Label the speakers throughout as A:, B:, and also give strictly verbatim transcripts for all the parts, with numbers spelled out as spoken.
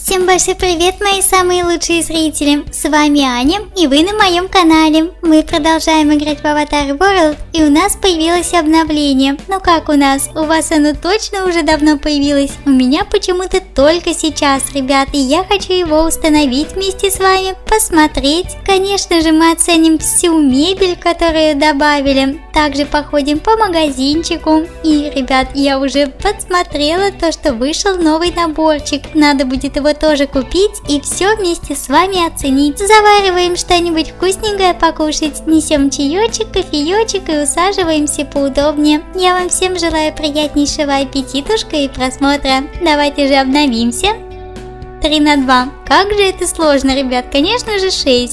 A: Всем большой привет, мои самые лучшие зрители! С вами Аня, и вы на моем канале. Мы продолжаем играть в Avatar World, и у нас появилось обновление. Ну как у нас? У вас оно точно уже давно появилось? У меня почему-то только сейчас, ребят, и я хочу его установить вместе с вами, посмотреть. Конечно же, мы оценим всю мебель, которую добавили. Также походим по магазинчику. И, ребят, я уже подсмотрела то, что вышел новый наборчик. Надо будет его тоже купить и все вместе с вами оценить. Завариваем что-нибудь вкусненькое покушать, несем чаечек, кофеечек и усаживаемся поудобнее. Я вам всем желаю приятнейшего аппетитушка и просмотра. Давайте же обновимся. три на два. Как же это сложно, ребят, конечно же шесть.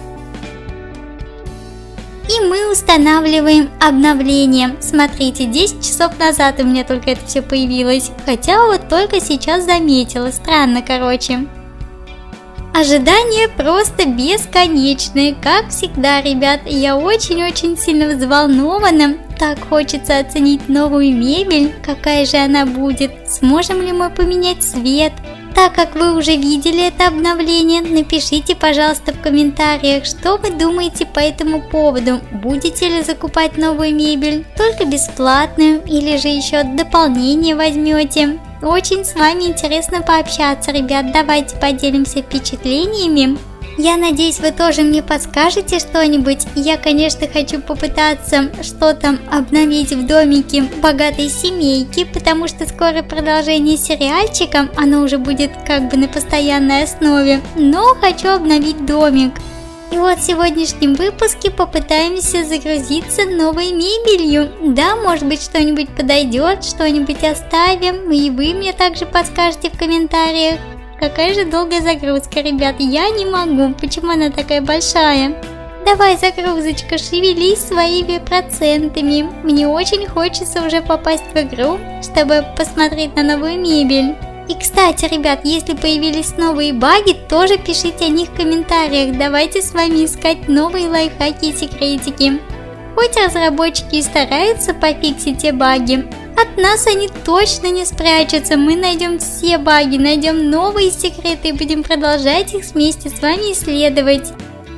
A: И мы устанавливаем обновление. Смотрите, десять часов назад у меня только это все появилось. Хотя вот только сейчас заметила. Странно, короче. Ожидания просто бесконечные. Как всегда, ребят, я очень-очень сильно взволнована. Так хочется оценить новую мебель. Какая же она будет? Сможем ли мы поменять цвет? Так как вы уже видели это обновление, напишите, пожалуйста, в комментариях, что вы думаете по этому поводу. Будете ли закупать новую мебель, только бесплатную, или же еще дополнение возьмете. Очень с вами интересно пообщаться, ребят, давайте поделимся впечатлениями. Я надеюсь, вы тоже мне подскажете что-нибудь. Я, конечно, хочу попытаться что-то обновить в домике богатой семейки, потому что скоро продолжение сериальчика, оно уже будет как бы на постоянной основе. Но хочу обновить домик. И вот в сегодняшнем выпуске попытаемся загрузиться новой мебелью. Да, может быть, что-нибудь подойдет, что-нибудь оставим, и вы мне также подскажете в комментариях. Какая же долгая загрузка, ребят, я не могу, почему она такая большая? Давай, загрузочка, шевелись своими процентами. Мне очень хочется уже попасть в игру, чтобы посмотреть на новую мебель. И, кстати, ребят, если появились новые баги, тоже пишите о них в комментариях. Давайте с вами искать новые лайфхаки и секретики. Хоть разработчики и стараются пофиксить те баги, от нас они точно не спрячутся. Мы найдем все баги, найдем новые секреты и будем продолжать их вместе с вами исследовать.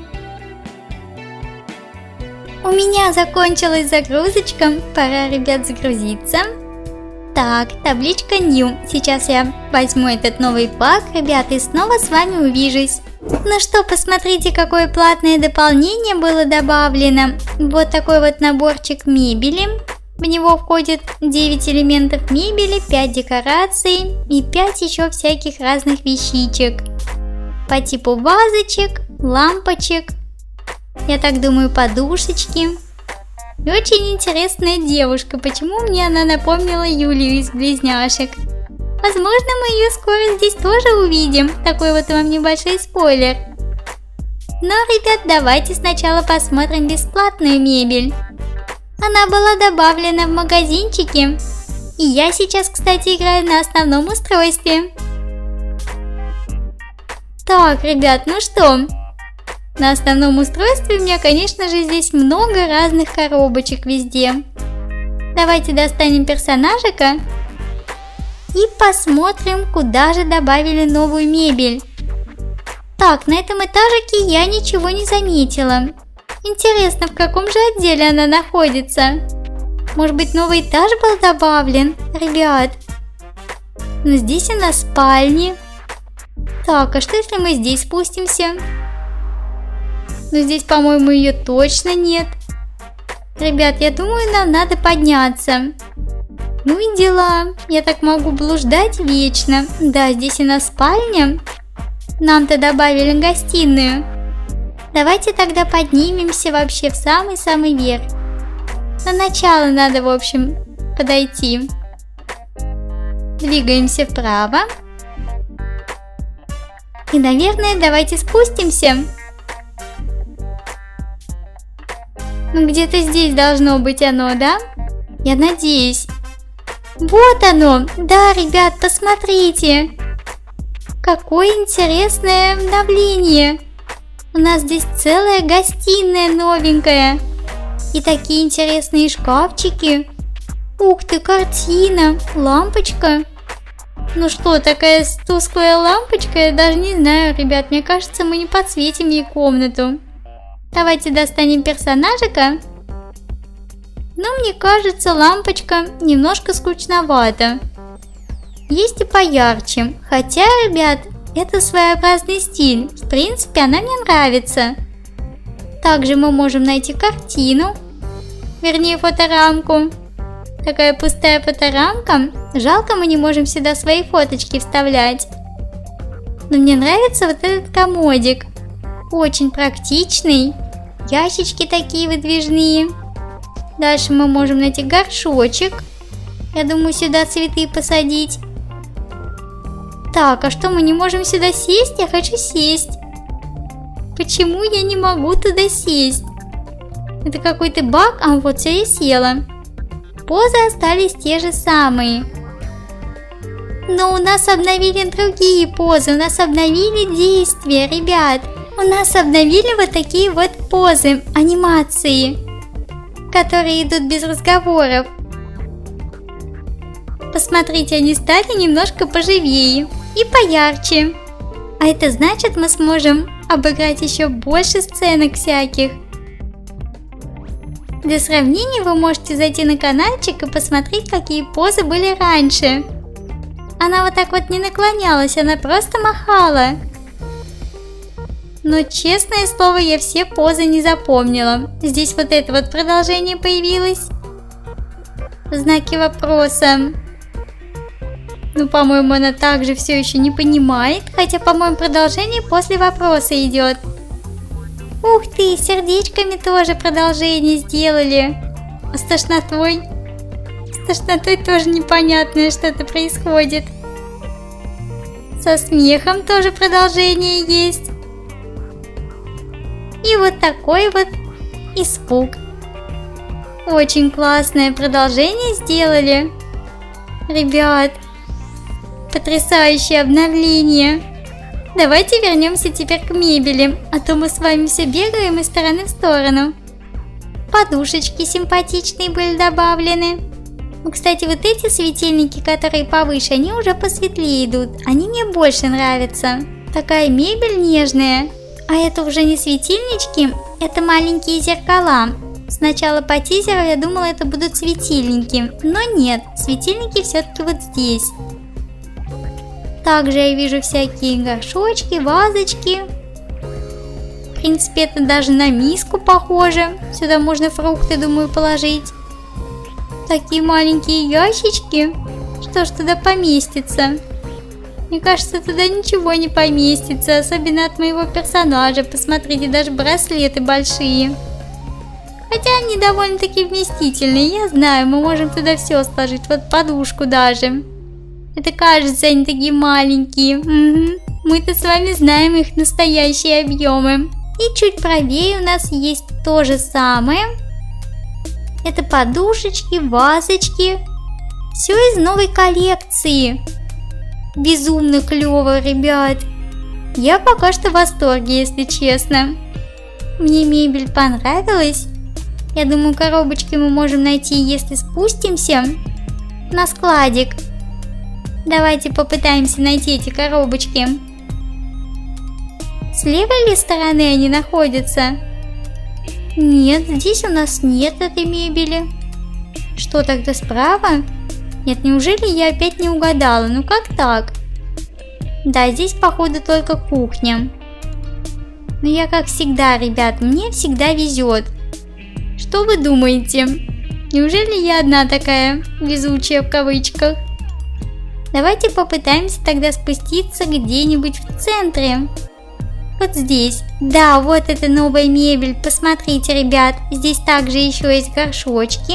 A: У меня закончилась загрузочка. Пора, ребят, загрузиться. Так, табличка New. Сейчас я возьму этот новый баг, ребята, и снова с вами увижусь. Ну что, посмотрите, какое платное дополнение было добавлено. Вот такой вот наборчик мебели. В него входит девять элементов мебели, пять декораций и пять еще всяких разных вещичек. По типу вазочек, лампочек, я так думаю, подушечки. И очень интересная девушка. Почему мне она напомнила Юлию из Близняшек? Возможно, мы ее скоро здесь тоже увидим. Такой вот вам небольшой спойлер. Но, ребят, давайте сначала посмотрим бесплатную мебель. Она была добавлена в магазинчике. И я сейчас, кстати, играю на основном устройстве. Так, ребят, ну что? На основном устройстве у меня, конечно же, здесь много разных коробочек везде. Давайте достанем персонажика и посмотрим, куда же добавили новую мебель. Так, на этом этажике я ничего не заметила. Интересно, в каком же отделе она находится? Может быть, новый этаж был добавлен? Ребят, ну здесь у нас спальни. Так, а что если мы здесь спустимся? Ну здесь, по-моему, ее точно нет. Ребят, я думаю, нам надо подняться. Ну и дела. Я так могу блуждать вечно. Да, здесь у нас спальня. Нам-то добавили гостиную. Давайте тогда поднимемся вообще в самый-самый верх. На начало надо, в общем, подойти. Двигаемся вправо. И, наверное, давайте спустимся. Ну, где-то здесь должно быть оно, да? Я надеюсь. Вот оно. Да, ребят, посмотрите. Какое интересное обновление. У нас здесь целая гостиная новенькая. И такие интересные шкафчики. Ух ты, картина, лампочка. Ну что, такая тусклая лампочка, я даже не знаю, ребят, мне кажется, мы не подсветим ей комнату. Давайте достанем персонажика. Но мне кажется, лампочка немножко скучновата. Есть и поярче, хотя, ребят, это своеобразный стиль, в принципе, она мне нравится. Также мы можем найти картину, вернее фоторамку. Такая пустая фоторамка, жалко, мы не можем сюда свои фоточки вставлять. Но мне нравится вот этот комодик, очень практичный, ящички такие выдвижные. Дальше мы можем найти горшочек, я думаю, сюда цветы посадить. Так, а что, мы не можем сюда сесть? Я хочу сесть. Почему я не могу туда сесть? Это какой-то баг, а вот все, я села. Позы остались те же самые. Но у нас обновили другие позы, у нас обновили действия, ребят. У нас обновили вот такие вот позы, анимации, которые идут без разговоров. Посмотрите, они стали немножко поживее и поярче. А это значит, мы сможем обыграть еще больше сценок всяких. Для сравнения вы можете зайти на каналчик и посмотреть, какие позы были раньше. Она вот так вот не наклонялась, она просто махала. Но, честное слово, я все позы не запомнила. Здесь вот это вот продолжение появилось. Знаки вопроса. Ну, по-моему, она также все еще не понимает. Хотя, по-моему, продолжение после вопроса идет. Ух ты, сердечками тоже продолжение сделали. А с тошнотой? С тошнотой тоже непонятное что-то происходит. Со смехом тоже продолжение есть. И вот такой вот испуг. Очень классное продолжение сделали. Ребят, потрясающее обновление. Давайте вернемся теперь к мебели, а то мы с вами все бегаем из стороны в сторону. Подушечки симпатичные были добавлены. Кстати, вот эти светильники, которые повыше, они уже посветлее идут. Они мне больше нравятся. Такая мебель нежная. А это уже не светильнички, это маленькие зеркала. Сначала по тизеру я думала, это будут светильники, но нет, светильники все-таки вот здесь. Также я вижу всякие горшочки, вазочки. В принципе, это даже на миску похоже. Сюда можно фрукты, думаю, положить. Такие маленькие ящички. Что ж туда поместится? Мне кажется, туда ничего не поместится, особенно от моего персонажа. Посмотрите, даже браслеты большие. Хотя они довольно-таки вместительные, я знаю, мы можем туда все сложить, вот подушку даже. Это кажется, они такие маленькие. Угу. Мы-то с вами знаем их настоящие объемы. И чуть правее у нас есть то же самое. Это подушечки, вазочки. Все из новой коллекции. Безумно клево, ребят. Я пока что в восторге, если честно. Мне мебель понравилась. Я думаю, коробочки мы можем найти, если спустимся на складик. Давайте попытаемся найти эти коробочки. С левой ли стороны они находятся? Нет, здесь у нас нет этой мебели. Что тогда справа? Нет, неужели я опять не угадала? Ну как так? Да, здесь походу только кухня. Но я как всегда, ребят, мне всегда везет. Что вы думаете? Неужели я одна такая везучая в кавычках? Давайте попытаемся тогда спуститься где-нибудь в центре. Вот здесь. Да, вот это новая мебель. Посмотрите, ребят, здесь также еще есть горшочки.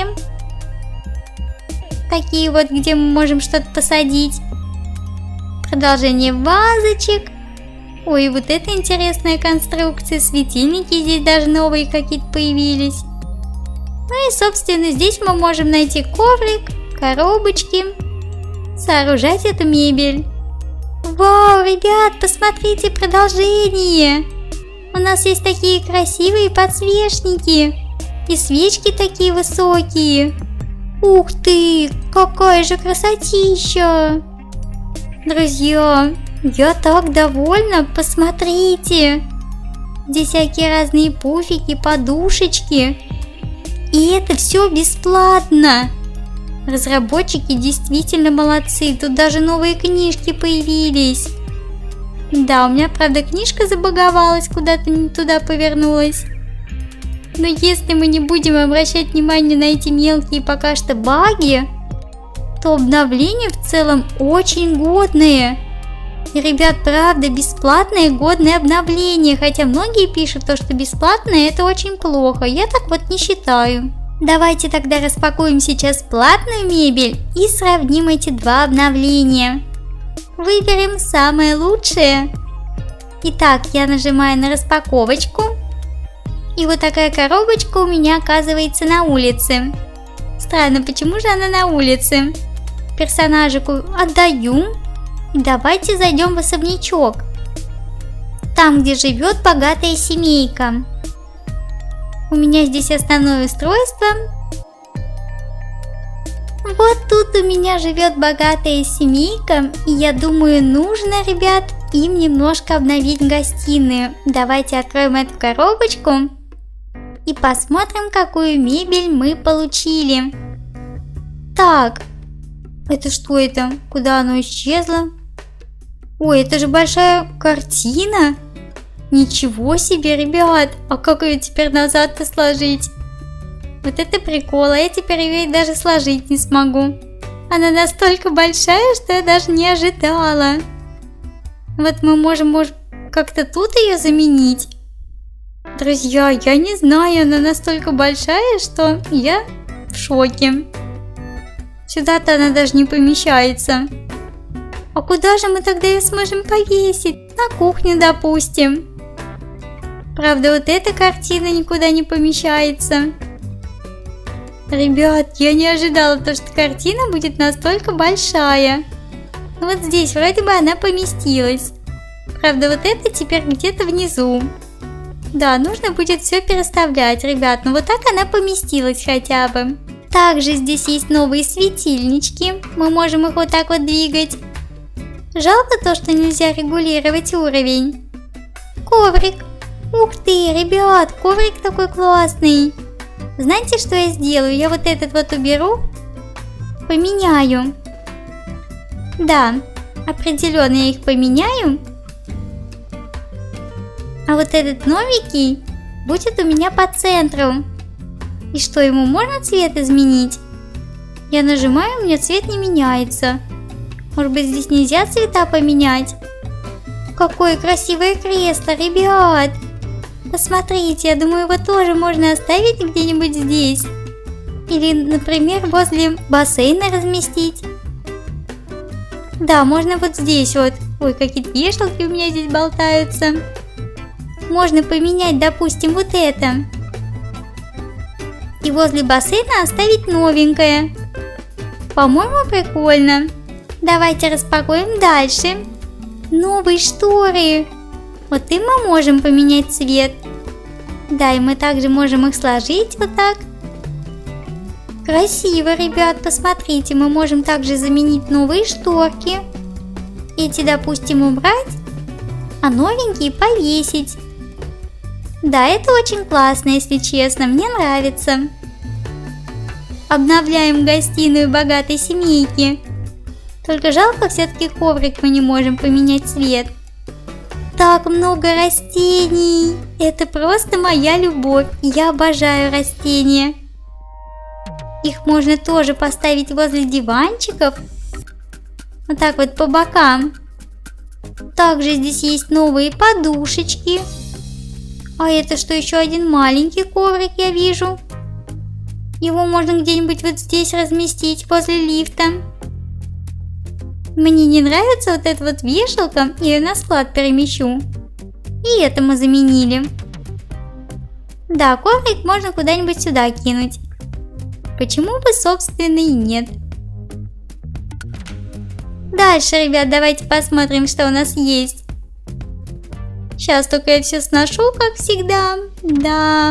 A: Такие вот, где мы можем что-то посадить. Продолжение вазочек. Ой, вот это интересная конструкция. Светильники здесь даже новые какие-то появились. Ну и, собственно, здесь мы можем найти коврик, коробочки, сооружать эту мебель. Вау, ребят, посмотрите продолжение. У нас есть такие красивые подсвечники. И свечки такие высокие. Ух ты, какая же красотища. Друзья, я так довольна, посмотрите. Здесь всякие разные пуфики, подушечки. И это все бесплатно. Разработчики действительно молодцы, тут даже новые книжки появились. Да, у меня, правда, книжка забаговалась, куда-то не туда повернулась. Но если мы не будем обращать внимание на эти мелкие пока что баги, то обновления в целом очень годные. И, ребят, правда, бесплатные годные обновления, хотя многие пишут то, что бесплатное это очень плохо, я так вот не считаю. Давайте тогда распакуем сейчас платную мебель и сравним эти два обновления. Выберем самое лучшее. Итак, я нажимаю на распаковочку. И вот такая коробочка у меня оказывается на улице. Странно, почему же она на улице? Персонажику отдаю. Давайте зайдем в особнячок. Там, где живет богатая семейка. У меня здесь основное устройство. Вот тут у меня живет богатая семейка. И я думаю, нужно, ребят, им немножко обновить гостиную. Давайте откроем эту коробочку. И посмотрим, какую мебель мы получили. Так. Это что это? Куда оно исчезло? Ой, это же большая картина. Ничего себе, ребят! А как ее теперь назад-то сложить? Вот это прикол, а я теперь ее даже сложить не смогу. Она настолько большая, что я даже не ожидала. Вот мы можем, может, как-то тут ее заменить. Друзья, я не знаю, она настолько большая, что я в шоке. Сюда-то она даже не помещается. А куда же мы тогда ее сможем повесить? На кухню, допустим. Правда, вот эта картина никуда не помещается. Ребят, я не ожидала, то, что картина будет настолько большая. Вот здесь вроде бы она поместилась. Правда, вот это теперь где-то внизу. Да, нужно будет все переставлять, ребят. Но вот так она поместилась хотя бы. Также здесь есть новые светильнички. Мы можем их вот так вот двигать. Жалко то, что нельзя регулировать уровень. Коврик. Ух ты, ребят, коврик такой классный. Знаете, что я сделаю? Я вот этот вот уберу. Поменяю. Да, определенно я их поменяю. А вот этот новенький будет у меня по центру. И что, ему можно цвет изменить? Я нажимаю, у меня цвет не меняется. Может быть, здесь нельзя цвета поменять? Какое красивое кресло, ребят! Посмотрите, я думаю, его тоже можно оставить где-нибудь здесь. Или, например, возле бассейна разместить. Да, можно вот здесь вот. Ой, какие-то вешалки у меня здесь болтаются. Можно поменять, допустим, вот это. И возле бассейна оставить новенькое. По-моему, прикольно. Давайте распакуем дальше. Новые шторы. Вот им мы можем поменять цвет. Да, и мы также можем их сложить вот так. Красиво, ребят, посмотрите. Мы можем также заменить новые шторки. Эти, допустим, убрать, а новенькие повесить. Да, это очень классно, если честно, мне нравится. Обновляем гостиную богатой семейки. Только жалко, все-таки коврик мы не можем поменять цвет. Так много растений. Это просто моя любовь. Я обожаю растения. Их можно тоже поставить возле диванчиков. Вот так вот по бокам. Также здесь есть новые подушечки. А это что, еще один маленький коврик я вижу. Его можно где-нибудь вот здесь разместить, возле лифта. Мне не нравится вот эта вот вешалка, я ее на склад перемещу. И это мы заменили. Да, коврик можно куда-нибудь сюда кинуть. Почему бы, собственно, и нет. Дальше, ребят, давайте посмотрим, что у нас есть. Сейчас только я все сношу, как всегда. Да.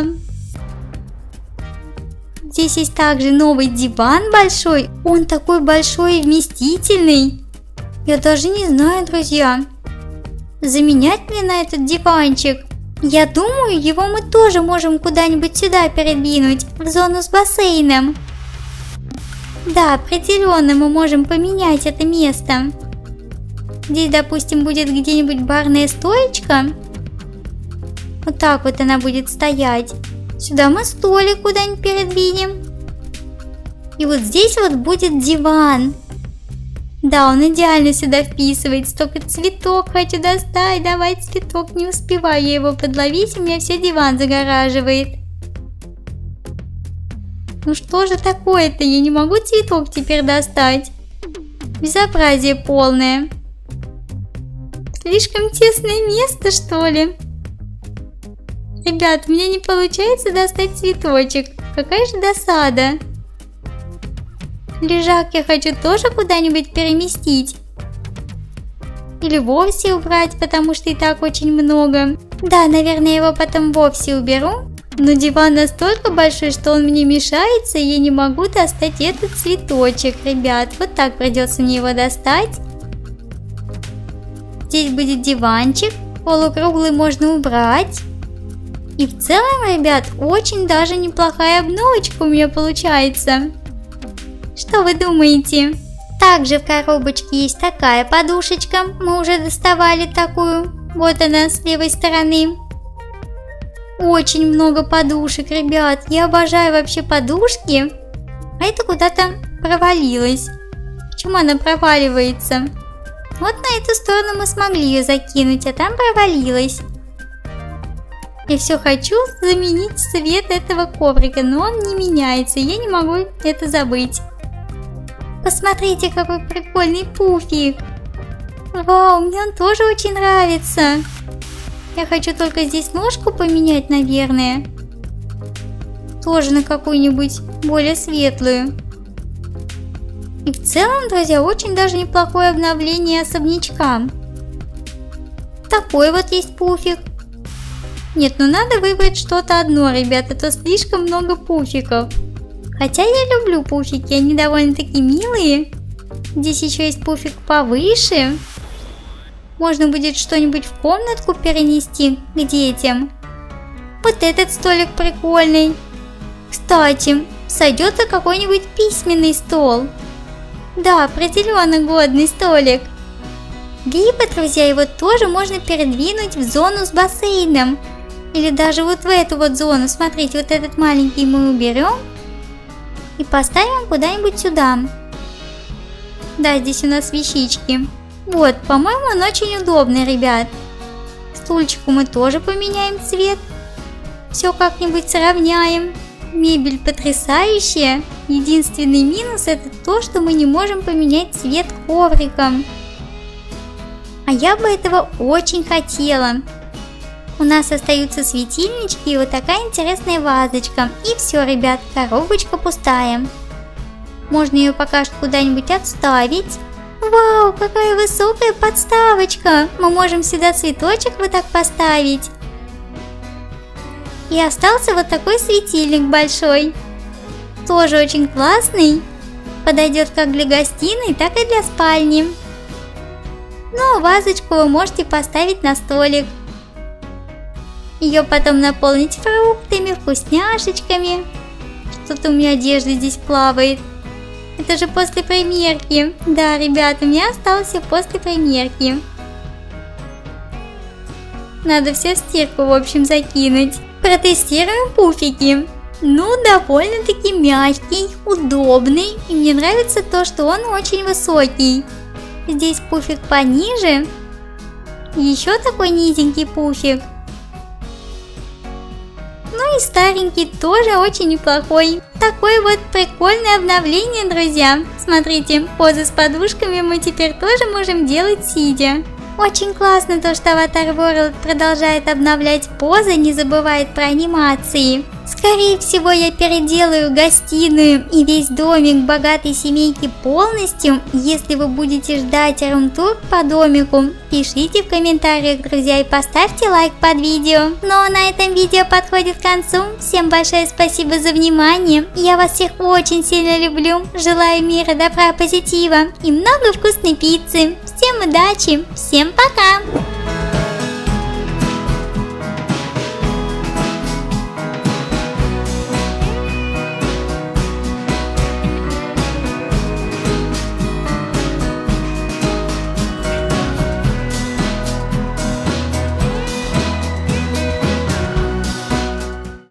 A: Здесь есть также новый диван большой. Он такой большой и вместительный. Я даже не знаю, друзья. Заменять мне на этот диванчик? Я думаю, его мы тоже можем куда-нибудь сюда передвинуть, в зону с бассейном. Да, определенно мы можем поменять это место. Здесь, допустим, будет где-нибудь барная стоечка. Вот так вот она будет стоять. Сюда мы столик куда-нибудь передвинем. И вот здесь вот будет диван. Да, он идеально сюда вписывается. Только цветок хочу достать. Давай цветок, не успеваю я его подловить. У меня все диван загораживает. Ну что же такое-то? Я не могу цветок теперь достать. Безобразие полное. Слишком тесное место, что ли? Ребят, у меня не получается достать цветочек. Какая же досада. Лежак я хочу тоже куда-нибудь переместить. Или вовсе убрать, потому что и так очень много. Да, наверное, я его потом вовсе уберу. Но диван настолько большой, что он мне мешается, и я не могу достать этот цветочек, ребят. Вот так придется мне его достать. Здесь будет диванчик. Полукруглый можно убрать. И в целом, ребят, очень даже неплохая обновочка у меня получается. Что вы думаете? Также в коробочке есть такая подушечка. Мы уже доставали такую. Вот она с левой стороны. Очень много подушек, ребят. Я обожаю вообще подушки. А это куда-то провалилось. Почему она проваливается? Вот на эту сторону мы смогли ее закинуть, а там провалилась. Я все хочу заменить цвет этого коврика, но он не меняется. Я не могу это забыть. Посмотрите, какой прикольный пуфик. Вау, мне он тоже очень нравится. Я хочу только здесь ножку поменять, наверное. Тоже на какую-нибудь более светлую. И в целом, друзья, очень даже неплохое обновление особнячка. Такой вот есть пуфик. Нет, ну надо выбрать что-то одно, ребята, а то слишком много пуфиков. Хотя я люблю пуфики, они довольно-таки милые. Здесь еще есть пуфик повыше. Можно будет что-нибудь в комнатку перенести к детям. Вот этот столик прикольный. Кстати, сойдет за какой-нибудь письменный стол. Да, определенно годный столик. Либо, друзья, его тоже можно передвинуть в зону с бассейном. Или даже вот в эту вот зону. Смотрите, вот этот маленький мы уберем. И поставим куда-нибудь сюда. Да, здесь у нас вещички. Вот, по-моему, он очень удобный, ребят. Стульчику мы тоже поменяем цвет. Все как-нибудь сравняем. Мебель потрясающая. Единственный минус — это то, что мы не можем поменять цвет коврика. А я бы этого очень хотела. У нас остаются светильнички и вот такая интересная вазочка. И все, ребят, коробочка пустая. Можно ее пока что куда-нибудь отставить. Вау, какая высокая подставочка! Мы можем сюда цветочек вот так поставить. И остался вот такой светильник большой. Тоже очень классный. Подойдет как для гостиной, так и для спальни. Ну, а вазочку вы можете поставить на столик. Ее потом наполнить фруктами, вкусняшечками. Что-то у меня одежда здесь плавает. Это же после примерки. Да, ребята, у меня осталось все после примерки. Надо все в стирку, в общем, закинуть. Протестируем пуфики. Ну, довольно-таки мягкий, удобный. И мне нравится то, что он очень высокий. Здесь пуфик пониже. Еще такой низенький пуфик. Ну и старенький тоже очень неплохой. Такое вот прикольное обновление, друзья. Смотрите, позы с подушками мы теперь тоже можем делать сидя. Очень классно то, что Avatar World продолжает обновлять позы, не забывает про анимации. Скорее всего, я переделаю гостиную и весь домик богатой семейки полностью. Если вы будете ждать рум-тур по домику, пишите в комментариях, друзья, и поставьте лайк под видео. Ну а на этом видео подходит к концу. Всем большое спасибо за внимание. Я вас всех очень сильно люблю. Желаю мира, добра, позитива и много вкусной пиццы. Всем удачи, всем пока!